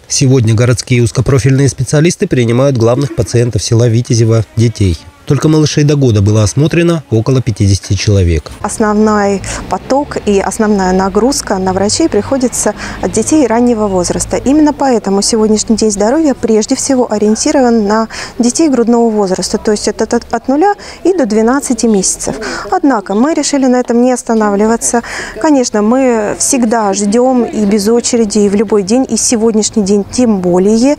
Сегодня городские узкопрофильные специалисты принимают главных пациентов села Витязево – детей. Только малышей до года было осмотрено около 50 человек. Основной поток и основная нагрузка на врачей приходится от детей раннего возраста. Именно поэтому сегодняшний день здоровья прежде всего ориентирован на детей грудного возраста, то есть это от 0 и до 12 месяцев. Однако мы решили на этом не останавливаться. Конечно, мы всегда ждем и без очереди, и в любой день, и сегодняшний день тем более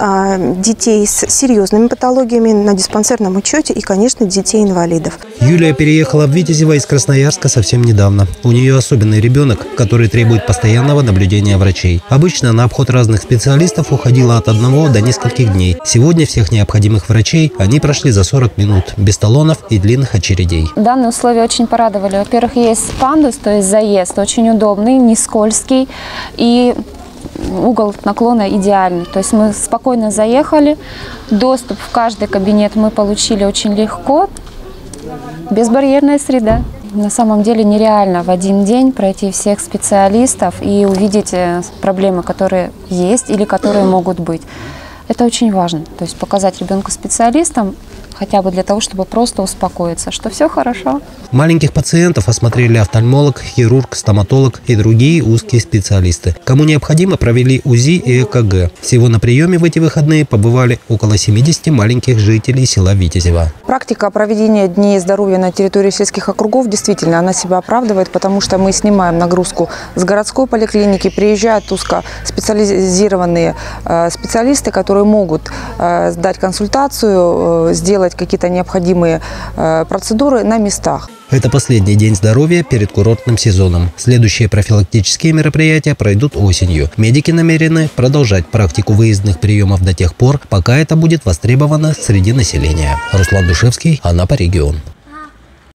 детей с серьезными патологиями на диспансерном учете и, конечно, детей-инвалидов. Юлия переехала в Витязево из Красноярска совсем недавно. У нее особенный ребенок, который требует постоянного наблюдения врачей. Обычно на обход разных специалистов уходила от 1 до нескольких дней. Сегодня всех необходимых врачей они прошли за 40 минут, без талонов и длинных очередей. Данные условия очень порадовали. Во-первых, есть пандус, то есть заезд, очень удобный, не скользкий, и угол наклона идеальный. То есть мы спокойно заехали, доступ в каждый кабинет мы получили очень легко, безбарьерная среда. На самом деле нереально в один день пройти всех специалистов и увидеть проблемы, которые есть или которые могут быть. Это очень важно. То есть показать ребенку специалистам, хотя бы для того, чтобы просто успокоиться, что все хорошо. Маленьких пациентов осмотрели офтальмолог, хирург, стоматолог и другие узкие специалисты. Кому необходимо, провели УЗИ и ЭКГ. Всего на приеме в эти выходные побывали около 70 маленьких жителей села Витязево. Практика проведения дней здоровья на территории сельских округов действительно она себя оправдывает, потому что мы снимаем нагрузку с городской поликлиники, приезжают узкоспециализированные специалисты, которые могут дать консультацию, сделать какие-то необходимые процедуры на местах. Это последний день здоровья перед курортным сезоном. Следующие профилактические мероприятия пройдут осенью. Медики намерены продолжать практику выездных приемов до тех пор, пока это будет востребовано среди населения. Руслан Душевский, Анапа, регион.